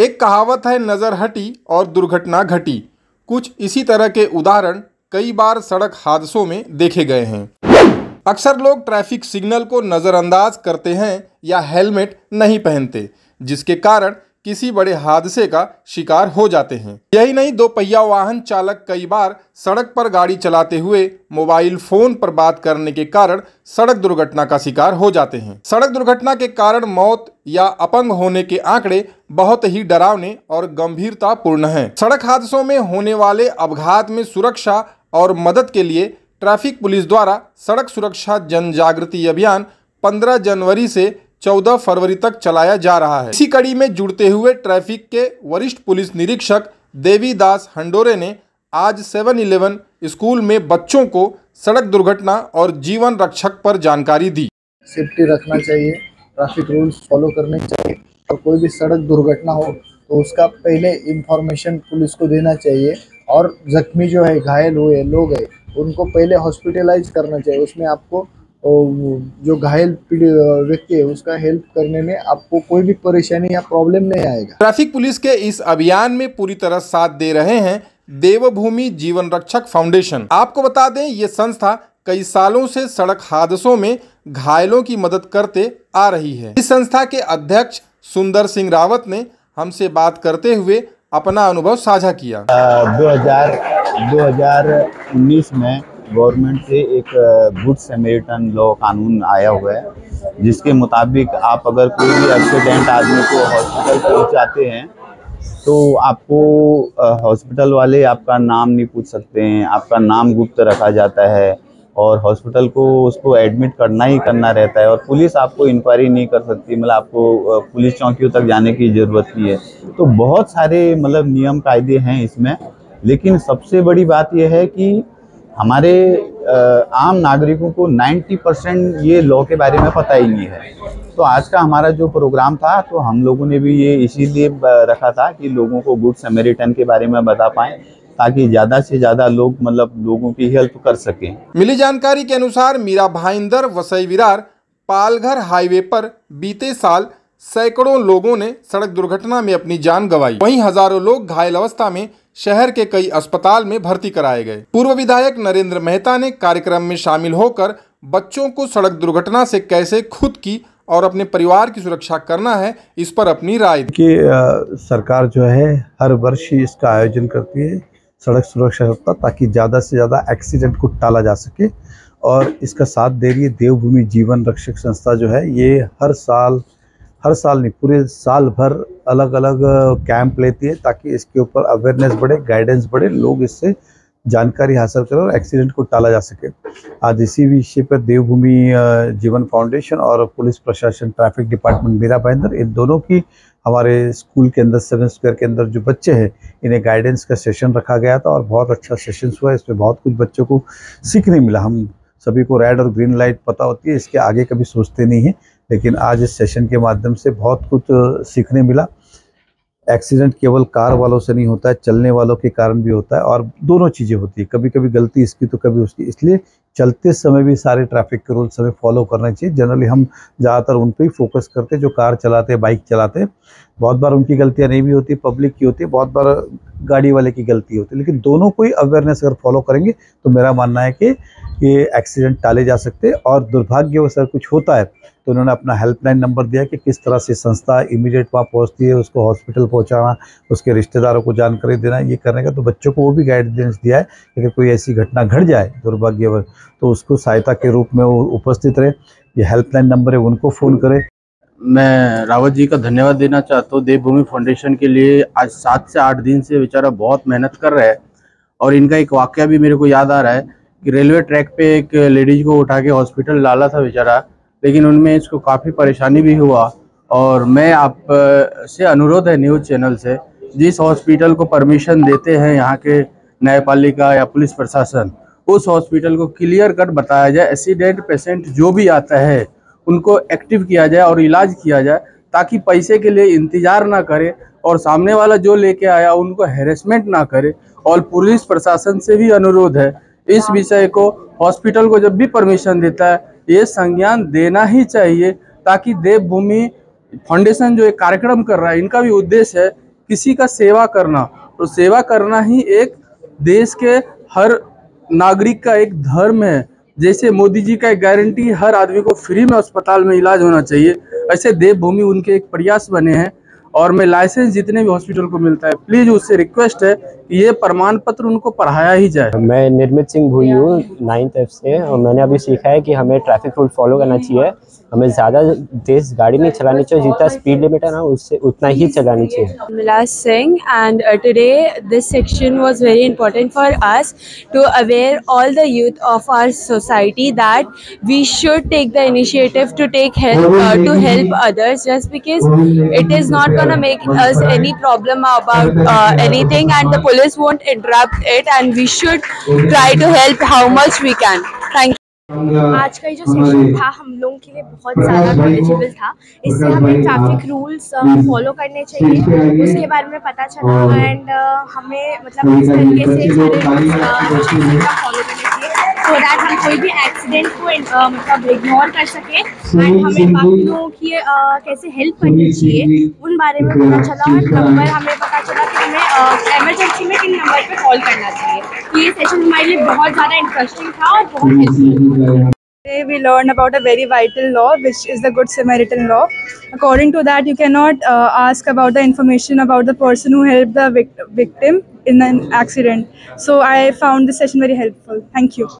एक कहावत है, नजर हटी और दुर्घटना घटी। कुछ इसी तरह के उदाहरण कई बार सड़क हादसों में देखे गए हैं। अक्सर लोग ट्रैफिक सिग्नल को नज़रअंदाज करते हैं या हेलमेट नहीं पहनते, जिसके कारण किसी बड़े हादसे का शिकार हो जाते हैं। यही नहीं, दो पहिया वाहन चालक कई बार सड़क पर गाड़ी चलाते हुए मोबाइल फोन पर बात करने के कारण सड़क दुर्घटना का शिकार हो जाते हैं। सड़क दुर्घटना के कारण मौत या अपंग होने के आंकड़े बहुत ही डरावने और गंभीरतापूर्ण हैं। सड़क हादसों में होने वाले अपघात में सुरक्षा और मदद के लिए ट्रैफिक पुलिस द्वारा सड़क सुरक्षा जन जागृति अभियान 15 जनवरी से 14 फरवरी तक चलाया जा रहा है। इसी कड़ी में जुड़ते हुए ट्रैफिक के वरिष्ठ पुलिस निरीक्षक देवीदास हंडोरे ने आज 7-11 स्कूल में बच्चों को सड़क दुर्घटना और जीवन रक्षक पर जानकारी दी। सेफ्टी रखना चाहिए, ट्रैफिक रूल्स फॉलो करने चाहिए और कोई भी सड़क दुर्घटना हो तो उसका पहले इंफॉर्मेशन पुलिस को देना चाहिए और जख्मी जो है, घायल हुए लोग हैं, उनको पहले हॉस्पिटलाइज करना चाहिए। उसमें आपको जो घायल व्यक्ति है उसका हेल्प करने में आपको कोई भी परेशानी या प्रॉब्लम नहीं आएगा। ट्रैफिक पुलिस के इस अभियान में पूरी तरह साथ दे रहे हैं देवभूमि जीवन रक्षक फाउंडेशन। आपको बता दें, ये संस्था कई सालों से सड़क हादसों में घायलों की मदद करते आ रही है। इस संस्था के अध्यक्ष सुंदर सिंह रावत ने हमसे बात करते हुए अपना अनुभव साझा किया। 2019 में गवर्नमेंट से एक गुड सैमरिटन लॉ कानून आया हुआ है, जिसके मुताबिक आप अगर कोई भी एक्सीडेंट आदमी को हॉस्पिटल पहुंचाते हैं तो आपको हॉस्पिटल वाले आपका नाम नहीं पूछ सकते हैं, आपका नाम गुप्त रखा जाता है और हॉस्पिटल को उसको एडमिट करना ही करना रहता है और पुलिस आपको इंक्वायरी नहीं कर सकती, मतलब आपको पुलिस चौकियों तक जाने की ज़रूरत नहीं है। तो बहुत सारे मतलब नियम कायदे हैं इसमें, लेकिन सबसे बड़ी बात यह है कि हमारे आम नागरिकों को 90% ये लॉ के बारे में पता ही नहीं है। तो आज का हमारा जो प्रोग्राम था, तो हम लोगों ने भी ये इसीलिए रखा था कि लोगों को गुड सैमरिटन के बारे में बता पाएं, ताकि ज़्यादा से ज़्यादा लोग मतलब लोगों की हेल्प कर सकें। मिली जानकारी के अनुसार मीरा भाईंदर वसई विरार पालघर हाईवे पर बीते साल सैकड़ों लोगों ने सड़क दुर्घटना में अपनी जान गंवाई। वहीं हजारों लोग घायल अवस्था में शहर के कई अस्पताल में भर्ती कराए गए। पूर्व विधायक नरेंद्र मेहता ने कार्यक्रम में शामिल होकर बच्चों को सड़क दुर्घटना से कैसे खुद की और अपने परिवार की सुरक्षा करना है, इस पर अपनी राय दी। सरकार जो है हर वर्ष ही इसका आयोजन करती है सड़क सुरक्षा सप्ताह, ताकि ज़्यादा से ज़्यादा एक्सीडेंट को टाला जा सके। और इसका साथ दे रही है देवभूमि जीवन रक्षक संस्था जो है, ये हर साल नहीं पूरे साल भर अलग अलग कैंप लेती है, ताकि इसके ऊपर अवेयरनेस बढ़े, गाइडेंस बढ़े, लोग इससे जानकारी हासिल करें और एक्सीडेंट को टाला जा सके। आज इसी विषय पर देवभूमि जीवन फाउंडेशन और पुलिस प्रशासन, ट्रैफिक डिपार्टमेंट मीरा भाईंदर, इन दोनों की हमारे स्कूल के अंदर 7 स्क्वायर के अंदर जो बच्चे हैं, इन्हें गाइडेंस का सेशन रखा गया था और बहुत अच्छा सेशन हुआ। इसमें बहुत कुछ बच्चों को सीखने मिला। हम सभी को रेड और ग्रीन लाइट पता होती है, इसके आगे कभी सोचते नहीं हैं, लेकिन आज इस सेशन के माध्यम से बहुत कुछ सीखने मिला। एक्सीडेंट केवल कार वालों से नहीं होता है, चलने वालों के कारण भी होता है और दोनों चीज़ें होती है, कभी कभी गलती इसकी तो कभी उसकी। इसलिए चलते समय भी सारे ट्रैफिक के रूल्स हमें फॉलो करना चाहिए। जनरली हम ज़्यादातर उन पे ही फोकस करते हैं जो कार चलाते हैं, बाइक चलाते हैं। बहुत बार उनकी गलतियां नहीं भी होती, पब्लिक की होती है, बहुत बार गाड़ी वाले की गलती होती है, लेकिन दोनों को ही अवेयरनेस अगर फॉलो करेंगे तो मेरा मानना है कि ये एक्सीडेंट टाले जा सकते हैं। और दुर्भाग्यवश अगर कुछ होता है तो उन्होंने अपना हेल्पलाइन नंबर दिया कि किस तरह से संस्था इमीडिएट वहाँ पहुँचती है, उसको हॉस्पिटल पहुँचाना, उसके रिश्तेदारों को जानकारी देना, ये करने का। तो बच्चों को वो भी गाइडेंस दिया है कि अगर कोई ऐसी घटना घट जाए दुर्भाग्यवश, तो उसको सहायता के रूप में वो उपस्थित रहे। ये हेल्पलाइन नंबर है, उनको फ़ोन करें। मैं रावत जी का धन्यवाद देना चाहता हूँ देवभूमि फाउंडेशन के लिए। आज 7 से 8 दिन से बेचारा बहुत मेहनत कर रहा है और इनका एक वाकया भी मेरे को याद आ रहा है कि रेलवे ट्रैक पे एक लेडीज को उठा के हॉस्पिटल डाला था बेचारा, लेकिन उनमें इसको काफ़ी परेशानी भी हुआ। और मैं आप से अनुरोध है न्यूज़ चैनल से, जिस हॉस्पिटल को परमिशन देते हैं यहाँ के न्यायपालिका या पुलिस प्रशासन, उस हॉस्पिटल को क्लियर कट बताया जाए, एक्सीडेंट पेशेंट जो भी आता है उनको एक्टिव किया जाए और इलाज किया जाए, ताकि पैसे के लिए इंतज़ार ना करे और सामने वाला जो लेके आया उनको हैरेसमेंट ना करे। और पुलिस प्रशासन से भी अनुरोध है, इस विषय को हॉस्पिटल को जब भी परमिशन देता है ये संज्ञान देना ही चाहिए, ताकि देवभूमि फाउंडेशन जो एक कार्यक्रम कर रहा है, इनका भी उद्देश्य है किसी का सेवा करना, तो सेवा करना ही एक देश के हर नागरिक का एक धर्म है। जैसे मोदी जी का एक गारंटी हर आदमी को फ्री में अस्पताल में इलाज होना चाहिए, ऐसे देवभूमि उनके एक प्रयास बने हैं। और मैं लाइसेंस जितने भी हॉस्पिटल को मिलता है, प्लीज उससे रिक्वेस्ट है कि ये प्रमाण पत्र उनको पढ़ाया ही जाए। मैं निर्मित सिंह भूई हूँ 9th F से, और मैंने अभी सीखा है कि हमें ट्रैफिक रूल फॉलो करना चाहिए। हमें ज़्यादा तेज गाड़ी नहीं चलानी चाहिए, जितना स्पीड लिमिट है ना उससे उतना ही चलानी चाहिए। Vilas Singh, and today this section was very important for us to aware all the youth of our society that we should take the initiative to take help to help others, just because it is not gonna make us any problem about anything, and the police won't interrupt it, and we should try to help how much we can. Thank you. आज का जो session था हम लोगों के लिए बहुत ज़्यादा नॉलेजेबल था। इससे हमें ट्रैफिक रूल्स फॉलो करने चाहिए, उसके बारे में पता चला, एंड हमें मतलब इस तरीके से सारे रूल्स फॉलो करने चाहिए सो दैट हम कोई भी एक्सीडेंट को मतलब इग्नोर कर सकें, एंड हमें बाकी लोगों की कैसे हेल्प करनी चाहिए उन बारे में पता चला, और नंबर हमें पता चला कि हमें एमरजेंसी में किन नंबर पर कॉल करना चाहिए। तो ये सेशन हमारे लिए बहुत ज़्यादा इंटरेस्टिंग था और बहुत helpful. Today we learned about a very vital law, which is the Good Samaritan law. According to that, you cannot ask about the information about the person who helped the victim in an accident. So I found this session very helpful. Thank you.